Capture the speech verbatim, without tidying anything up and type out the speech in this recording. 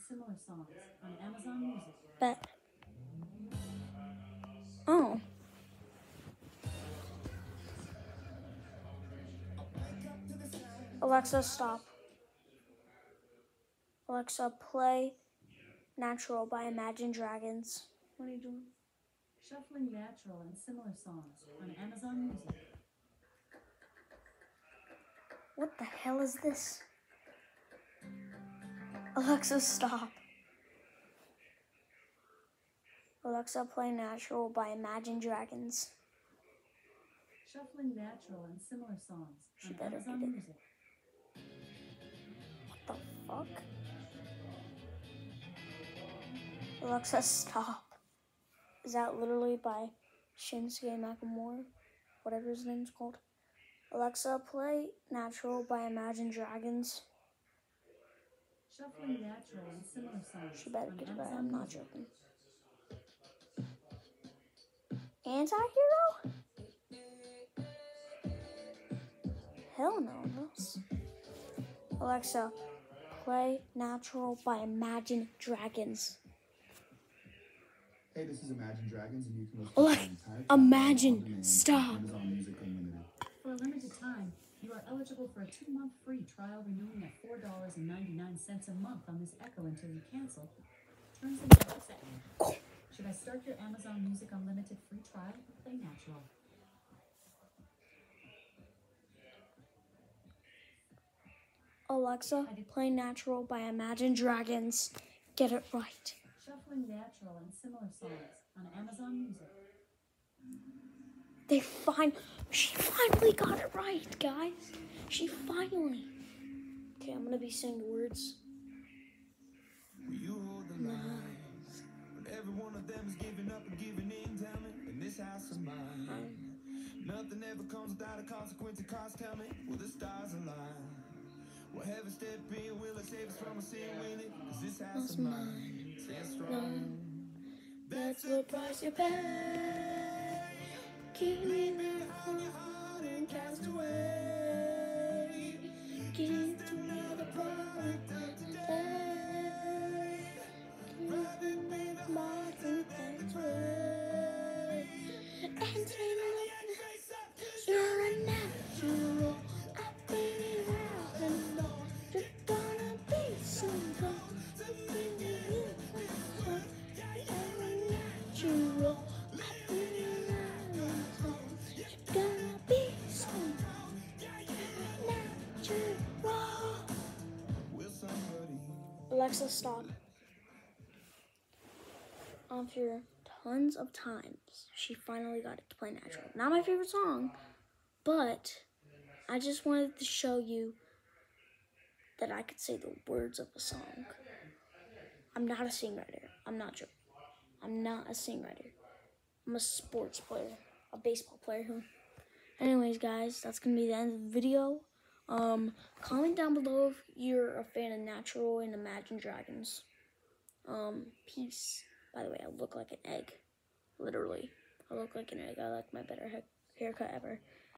similar songs on Amazon Music. Bet. Oh. Alexa, stop. Alexa, play Natural by Imagine Dragons. What are you doing? Shuffling Natural and similar songs on Amazon Music. What the hell is this? Alexa, stop. Alexa, play Natural by Imagine Dragons. Shuffling Natural and similar songs She on better Amazon get it. Music. What the fuck? Alexa, stop. Is that literally by Shinsuke Nakamura? Whatever his name's called. Alexa, play Natural by Imagine Dragons. Shuffling Natural and similar songs She better on get it right. Amazon I'm not Music. joking. Anti-hero? Hell no. That's... Alexa, play Natural by Imagine Dragons. Hey, this is Imagine Dragons, and you can listen Oh, to the entire track Imagine, on demand stop. on Amazon Music Unlimited. For a limited time, you are eligible for a two-month free trial renewing at four dollars and ninety-nine cents a month on this Echo until you cancel. Terms and conditions apply. Should I start your Amazon Music Unlimited free trial or play Natural? Alexa, play Natural by Imagine Dragons. Get it right. Shuffling Natural and similar songs on Amazon Music. They fin- She finally got it right, guys. She finally. Okay, I'm gonna be saying the words. You hold the lines when every one of them is giving up and giving in. Tell me, in this house of mine, nothing ever comes without a consequence. Of cost, tell me, will the stars align? Will heaven step in? Will it save us from a sin? Will it? 'Cause this house of mine stands strong. That's the price you pay. Keep me behind your heart and cast away. Keep to another product of today. Keep me the Martin Thanks way. And take a look. You're a natural. I've been around and know you're gonna be someday. Something that you find. You're a natural. I've been around and know you're gonna be someday. Natural. Will somebody? Alexa, stop. After tons of times, she finally got it to play Natural. Not my favorite song, but I just wanted to show you that I could say the words of a song. I'm not a songwriter. I'm not joking. I'm not a songwriter. I'm a sports player, a baseball player. Who, anyways, guys, that's gonna be the end of the video. Um, comment down below if you're a fan of Natural and Imagine Dragons. Um, peace. By the way, I look like an egg. Literally, I look like an egg. I like my better ha- haircut ever.